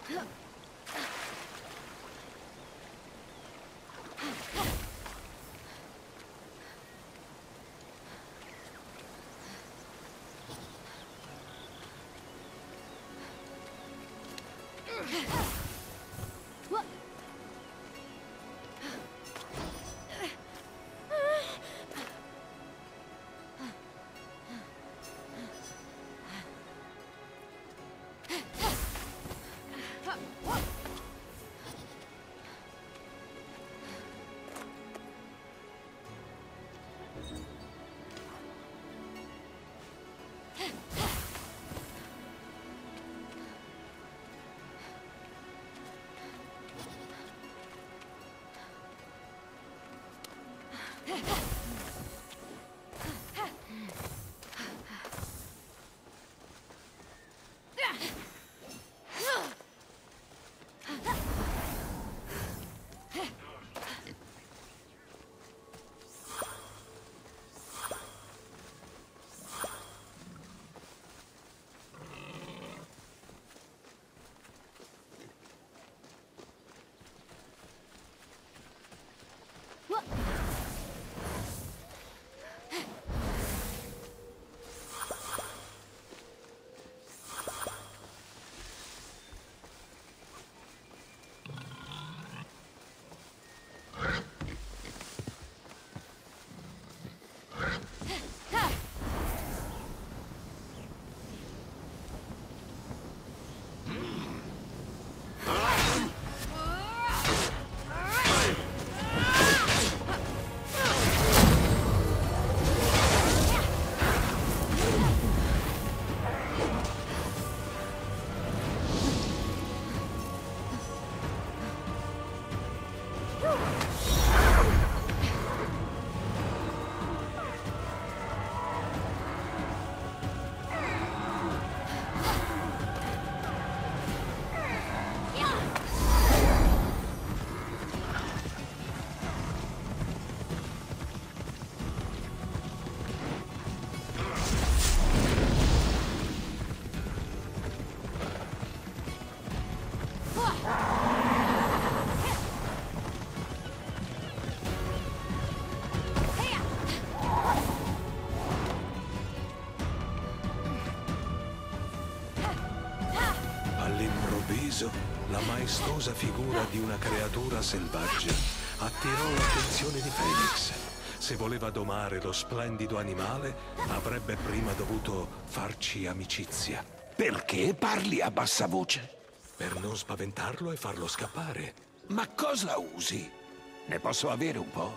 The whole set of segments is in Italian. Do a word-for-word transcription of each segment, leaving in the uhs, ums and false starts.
La maestosa figura di una creatura selvaggia attirò l'attenzione di Phoenix. Se voleva domare lo splendido animale, avrebbe prima dovuto farci amicizia. Perché parli a bassa voce? Per non spaventarlo e farlo scappare. Ma cosa usi? Ne posso avere un po'?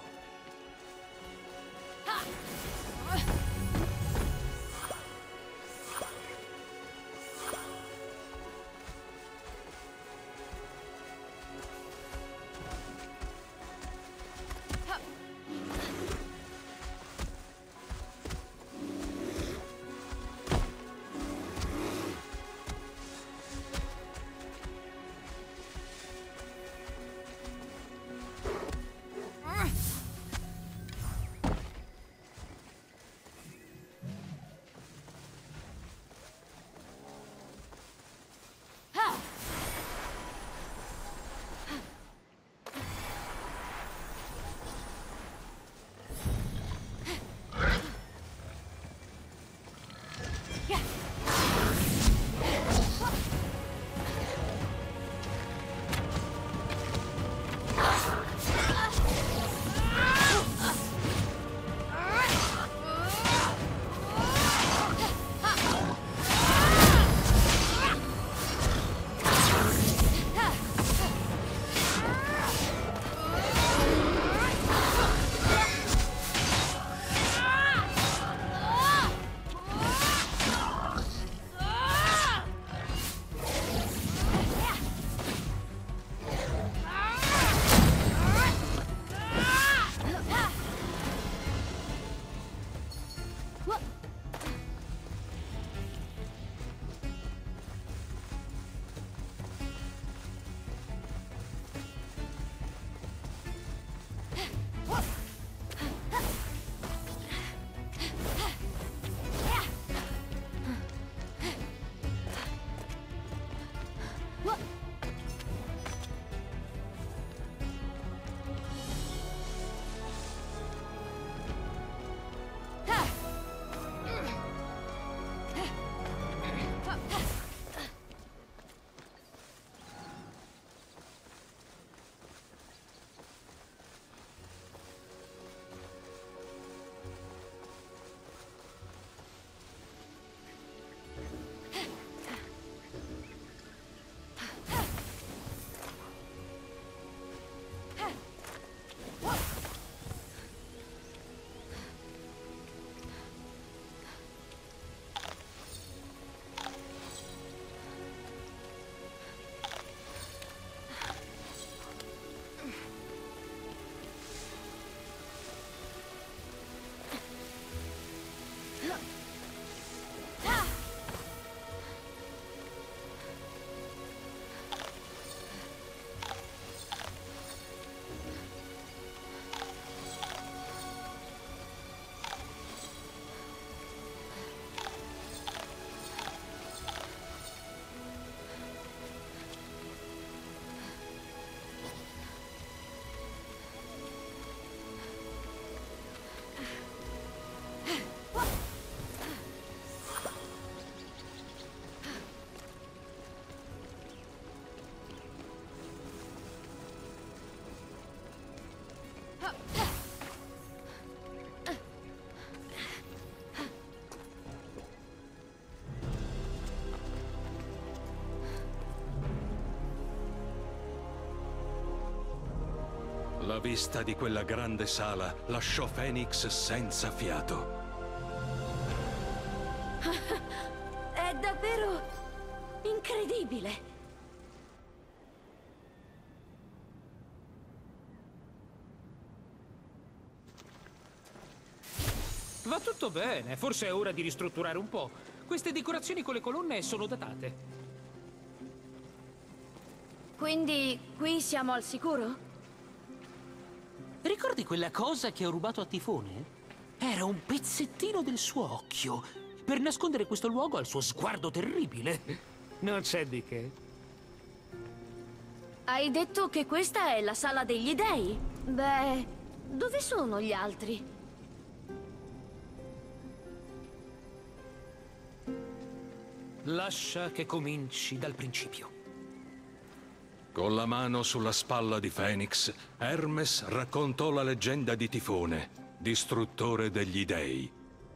La vista di quella grande sala lasciò Phoenix senza fiato. È davvero incredibile. Va tutto bene, forse è ora di ristrutturare un po'. Queste decorazioni con le colonne sono datate. Quindi qui siamo al sicuro? Ricordi quella cosa che ho rubato a Tifone? Era un pezzettino del suo occhio, per nascondere questo luogo al suo sguardo terribile. Non c'è di che. Hai detto che questa è la sala degli dei? Beh, dove sono gli altri? Lascia che cominci dal principio. Con la mano sulla spalla di Phoenix, Hermes raccontò la leggenda di Tifone, distruttore degli dei.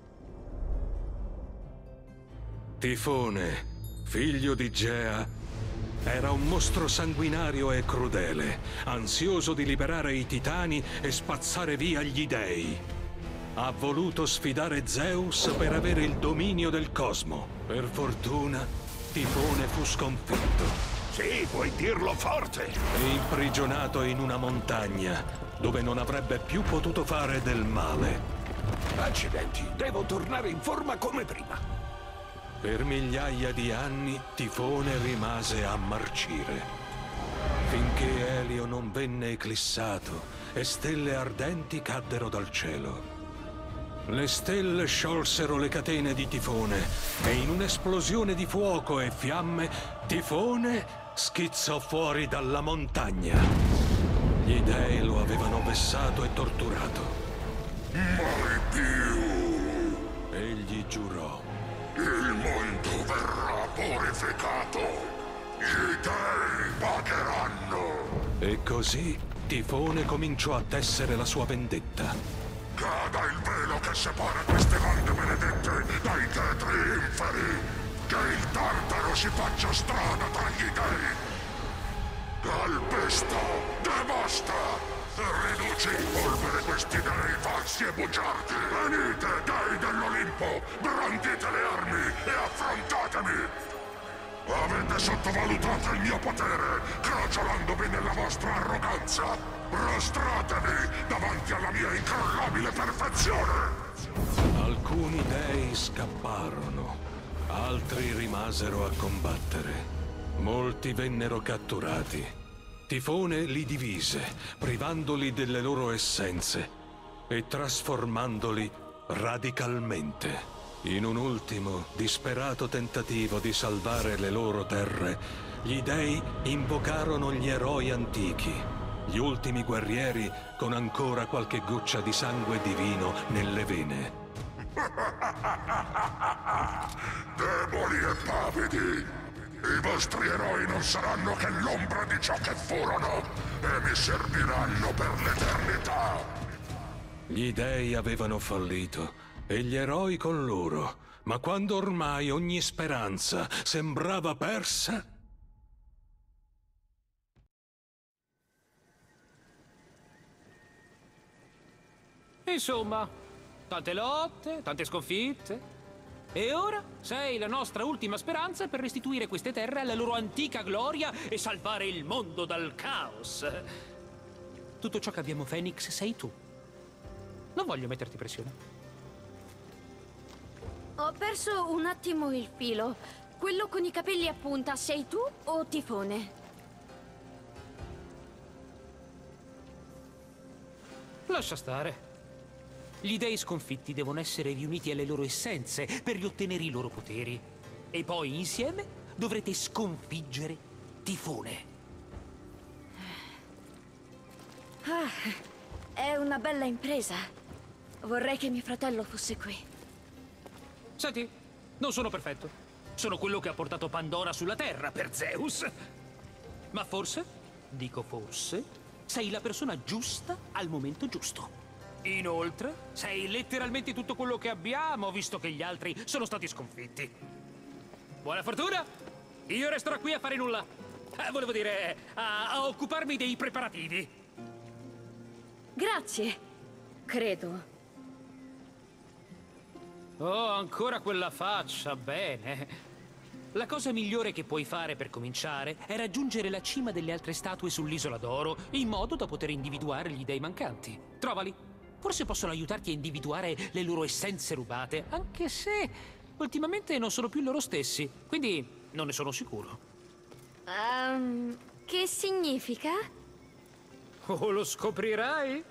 Tifone, figlio di Gea, era un mostro sanguinario e crudele, ansioso di liberare i titani e spazzare via gli dei. Ha voluto sfidare Zeus per avere il dominio del cosmo. Per fortuna, Tifone fu sconfitto. Sì, puoi dirlo forte! E imprigionato in una montagna, dove non avrebbe più potuto fare del male. Accidenti, devo tornare in forma come prima. Per migliaia di anni, Tifone rimase a marcire. Finché Elio non venne eclissato e stelle ardenti caddero dal cielo. Le stelle sciolsero le catene di Tifone e in un'esplosione di fuoco e fiamme, Tifone schizzò fuori dalla montagna. Gli dei lo avevano vessato e torturato. Mai più! Egli giurò. Il mondo verrà purificato! Gli dei pagheranno! E così Tifone cominciò a tessere la sua vendetta. Cada il velo che separa queste lande benedette dai tetri inferi! Che il Tartaro si faccia strada tra gli dei! Calpesta! Devasta! Riduci in polvere questi dei falsi e bugiardi! Venite, dei dell'Olimpo! Brandite le armi e affrontatemi! Avete sottovalutato il mio potere, crogiolandovi nella vostra arroganza! Prostratevi davanti alla mia incrollabile perfezione! Alcuni dei scapparono, altri rimasero a combattere. Molti vennero catturati. Tifone li divise, privandoli delle loro essenze e trasformandoli radicalmente. In un ultimo, disperato tentativo di salvare le loro terre, gli dei invocarono gli eroi antichi, gli ultimi guerrieri con ancora qualche goccia di sangue divino nelle vene. Deboli e pavidi! I vostri eroi non saranno che l'ombra di ciò che furono e mi serviranno per l'eternità! Gli dei avevano fallito e gli eroi con loro, ma quando ormai ogni speranza sembrava persa, Insomma, tante lotte, tante sconfitte. E ora sei la nostra ultima speranza per restituire queste terre alla loro antica gloria e salvare il mondo dal caos. Tutto ciò che abbiamo, Phoenix, sei tu. Non voglio metterti pressione. Ho perso un attimo il filo. Quello con i capelli a punta sei tu o Tifone? Lascia stare. Gli dei sconfitti devono essere riuniti alle loro essenze per riottenere i loro poteri. E poi insieme dovrete sconfiggere Tifone. Ah, è una bella impresa. Vorrei che mio fratello fosse qui. Senti, non sono perfetto. Sono quello che ha portato Pandora sulla Terra per Zeus. Ma forse, dico forse, sei la persona giusta al momento giusto. Inoltre, sei letteralmente tutto quello che abbiamo, visto che gli altri sono stati sconfitti. Buona fortuna! Io resterò qui a fare nulla. Eh, volevo dire, a, a occuparmi dei preparativi. Grazie. Credo. Oh, ancora quella faccia, bene. La cosa migliore che puoi fare per cominciare è raggiungere la cima delle altre statue sull'Isola d'Oro, in modo da poter individuare gli dei mancanti. Trovali. Forse possono aiutarti a individuare le loro essenze rubate, anche se ultimamente non sono più loro stessi, quindi non ne sono sicuro. Um, che significa? Oh, lo scoprirai?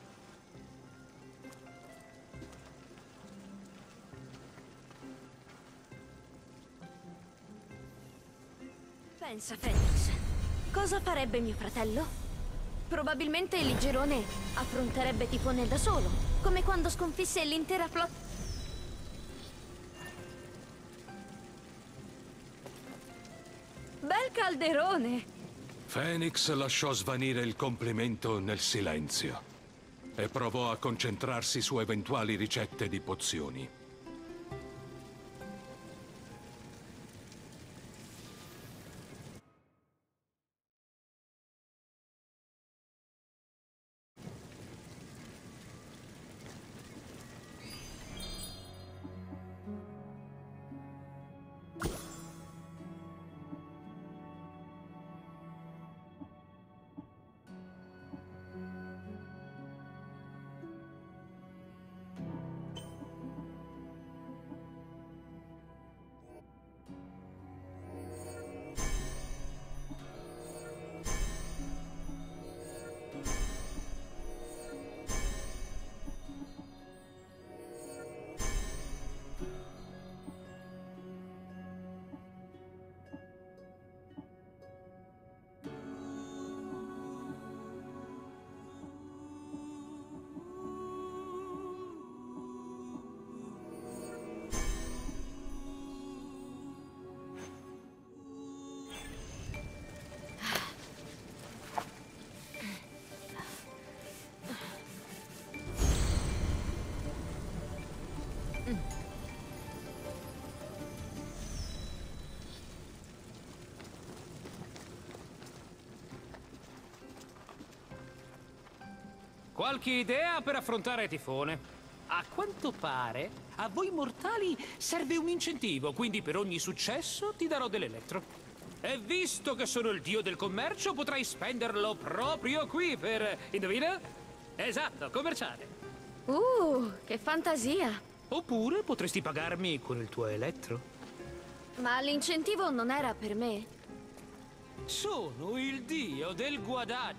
Pensa, Phoenix. Cosa farebbe mio fratello? Probabilmente il Ligirone affronterebbe Tifone da solo, come quando sconfisse l'intera flotta. Bel calderone! Phoenix lasciò svanire il complimento nel silenzio e provò a concentrarsi su eventuali ricette di pozioni. Qualche idea per affrontare Tifone? A quanto pare, a voi mortali serve un incentivo, quindi per ogni successo ti darò dell'elettro. E visto che sono il dio del commercio, potrai spenderlo proprio qui per... Indovina? Esatto, commerciare. Uh, che fantasia! Oppure potresti pagarmi con il tuo elettro. Ma l'incentivo non era per me? Sono il dio del guadagno.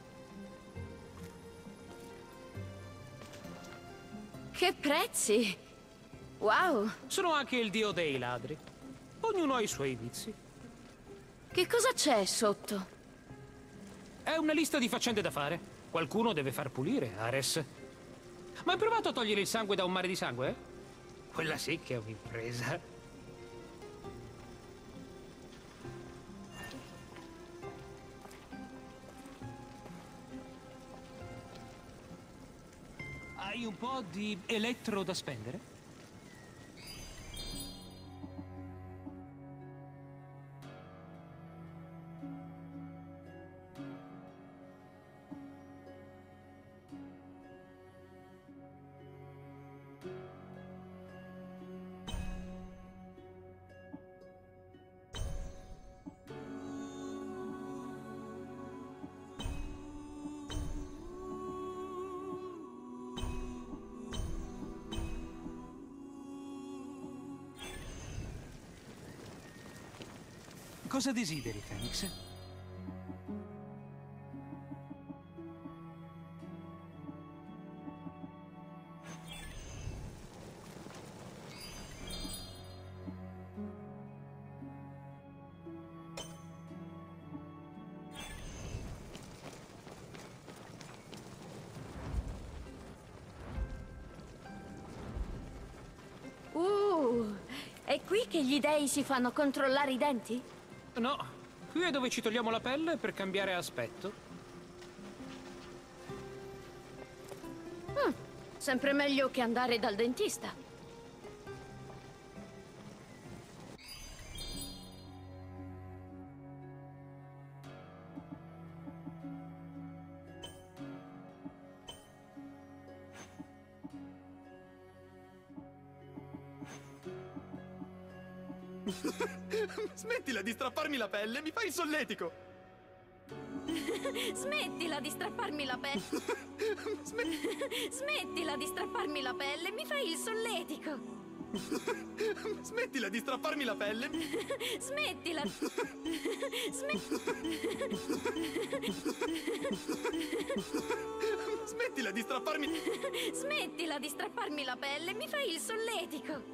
Che prezzi! Wow! Sono anche il dio dei ladri. Ognuno ha i suoi vizi. Che cosa c'è sotto? È una lista di faccende da fare. Qualcuno deve far pulire, Ares. Ma hai provato a togliere il sangue da un mare di sangue? Quella sì che è un'impresa. Hai un po' di elettro da spendere? Cosa desideri, Phoenix? Uh, è qui che gli dei si fanno controllare i denti? No, qui è dove ci togliamo la pelle per cambiare aspetto. Mm, sempre meglio che andare dal dentista. Smettila di strapparmi la pelle, mi fai il solletico! Smettila di strapparmi la pelle! Smettila di strapparmi la pelle, mi fai il solletico! Smettila di strapparmi la pelle! Smettila! Smettila di strapparmi... Smettila di strapparmi la pelle, mi fai il solletico!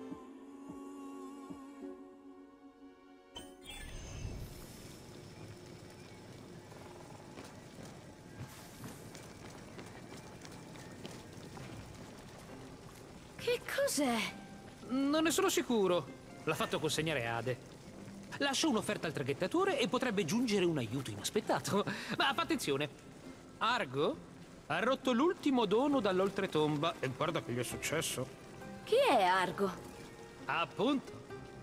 Che cos'è? Non ne sono sicuro. L'ha fatto consegnare Ade. Lascia un'offerta al traghettatore e potrebbe giungere un aiuto inaspettato. Ma fa attenzione. Argo ha rotto l'ultimo dono dall'oltretomba. E guarda che gli è successo. Chi è Argo? Appunto.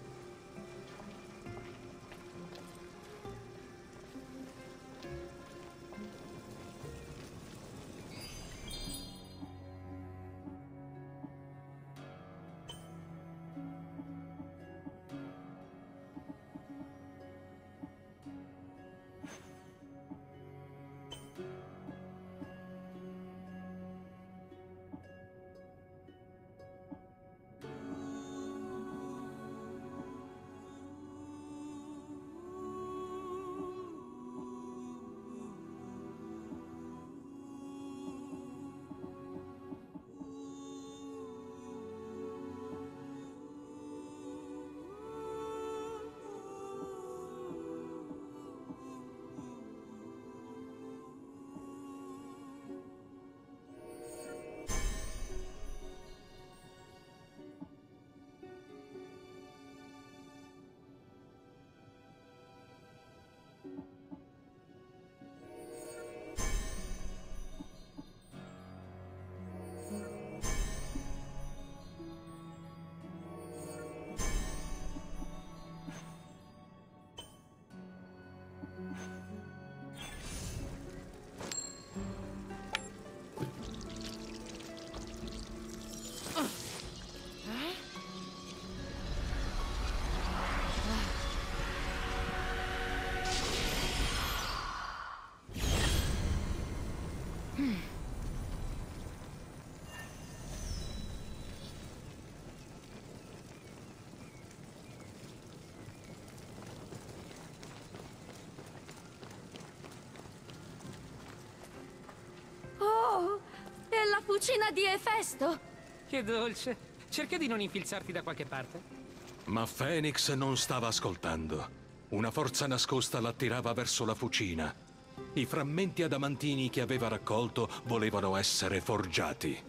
Oh, è la fucina di Efesto! Che dolce. Cerca di non infilzarti da qualche parte. Ma Phoenix non stava ascoltando. Una forza nascosta l'attirava verso la fucina. I frammenti adamantini che aveva raccolto volevano essere forgiati.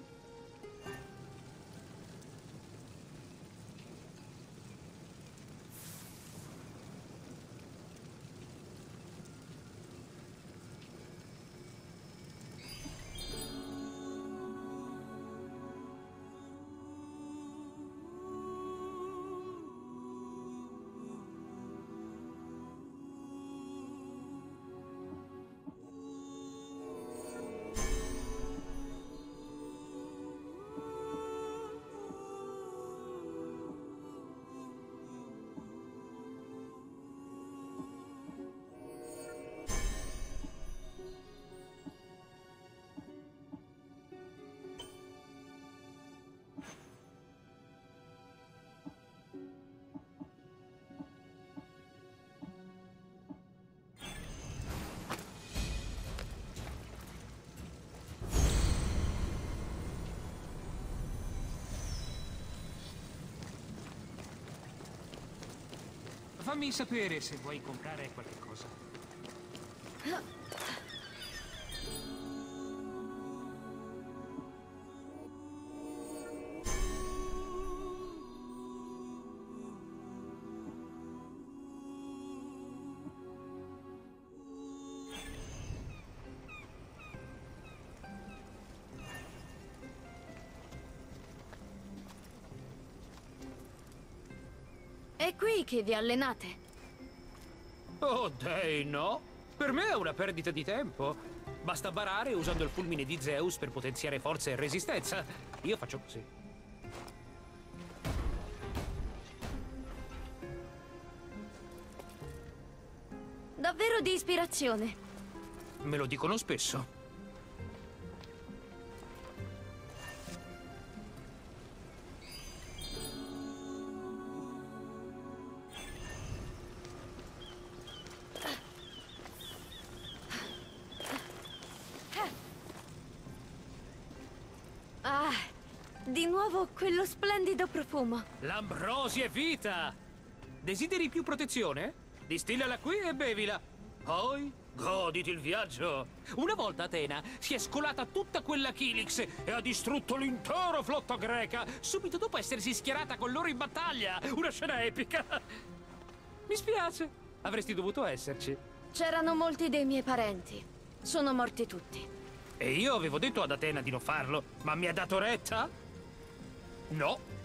Fammi sapere se vuoi comprare qualche cosa. È qui che vi allenate? Oh, dai, no. Per me è una perdita di tempo. Basta barare usando il fulmine di Zeus per potenziare forza e resistenza. Io faccio così. Davvero di ispirazione. Me lo dicono spesso. Ah, di nuovo quello splendido profumo. L'ambrosia è vita! Desideri più protezione? Distillala qui e bevila. Poi goditi il viaggio. Una volta Atena si è scolata tutta quella Kilix e ha distrutto l'intera flotta greca, subito dopo essersi schierata con loro in battaglia. Una scena epica. Mi spiace, avresti dovuto esserci. C'erano molti dei miei parenti. Sono morti tutti. E io avevo detto ad Atena di non farlo, ma mi ha dato retta? No.